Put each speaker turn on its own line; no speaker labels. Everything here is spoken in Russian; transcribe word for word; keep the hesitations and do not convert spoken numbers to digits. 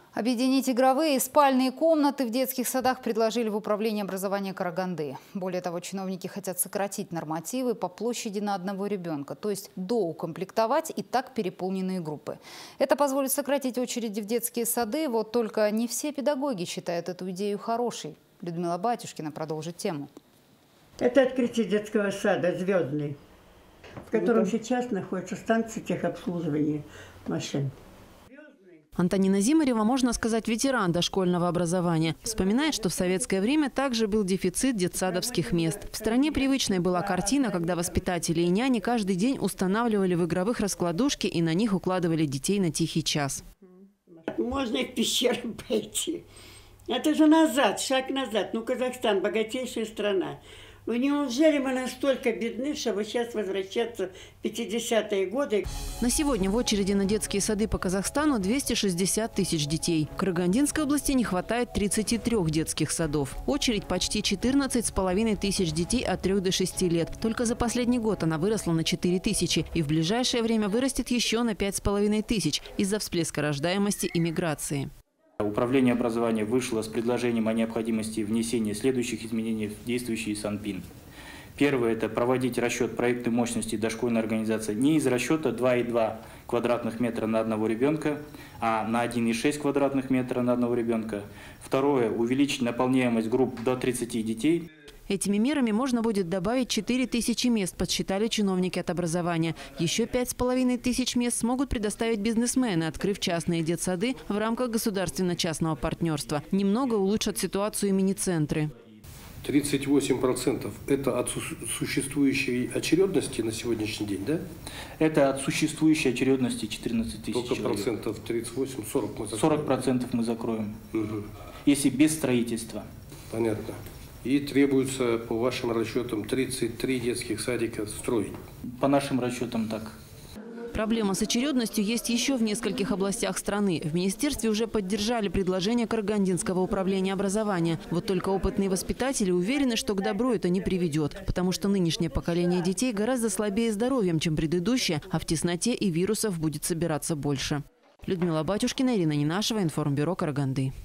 Объединить игровые и спальные комнаты в детских садах предложили в Управлении образования Караганды. Более того, чиновники хотят сократить нормативы по площади на одного ребенка, то есть доукомплектовать и так переполненные группы. Это позволит сократить очереди в детские сады, вот только не все педагоги считают эту идею хорошей. Людмила Батюшкина продолжит тему.
Это открытие детского сада «Звездный», в котором сейчас находится станция техобслуживания машин.
Антонина Зимарева, можно сказать, ветеран дошкольного образования. Вспоминает, что в советское время также был дефицит детсадовских мест. В стране привычной была картина, когда воспитатели и няни каждый день устанавливали в игровых раскладушки и на них укладывали детей на тихий час.
Можно и в пещеру пойти. Это же назад, шаг назад. Ну, Казахстан – богатейшая страна. Ну, неужели мы настолько бедны, чтобы сейчас возвращаться в пятидесятые годы?
На сегодня в очереди на детские сады по Казахстану двести шестьдесят тысяч детей. В Карагандинской области не хватает тридцати трёх детских садов. Очередь почти четырнадцать с половиной тысяч детей от трёх до шести лет. Только за последний год она выросла на четыре тысячи и в ближайшее время вырастет еще на пять с половиной тысяч из-за всплеска рождаемости и миграции.
Управление образования вышло с предложением о необходимости внесения следующих изменений в действующий Санпин. Первое – это проводить расчет проектной мощности дошкольной организации не из расчета два и два квадратных метра на одного ребенка, а на один и шесть квадратных метра на одного ребенка. Второе – увеличить наполняемость групп до тридцати детей.
Этими мерами можно будет добавить четыре тысячи мест, подсчитали чиновники от образования. Еще пять с половиной тысяч мест смогут предоставить бизнесмены, открыв частные детсады в рамках государственно-частного партнерства. Немного улучшат ситуацию и мини-центры.
тридцать восемь процентов – это от существующей очередности на сегодняшний день, да?
Это от существующей очередности четырнадцать тысяч
Сколько
человек.
процентов? тридцать восемь, сорок мы закроем?
сорок процентов мы закроем, угу. Если без строительства.
Понятно. И требуется, по вашим расчетам, тридцать три детских садика строить?
По нашим расчетам так.
Проблема с очередностью есть еще в нескольких областях страны. В министерстве уже поддержали предложение Карагандинского управления образования. Вот только опытные воспитатели уверены, что к добру это не приведет. Потому что нынешнее поколение детей гораздо слабее здоровьем, чем предыдущее, а в тесноте и вирусов будет собираться больше. Людмила Батюшкина, Ирина Ненашева, Информбюро Караганды.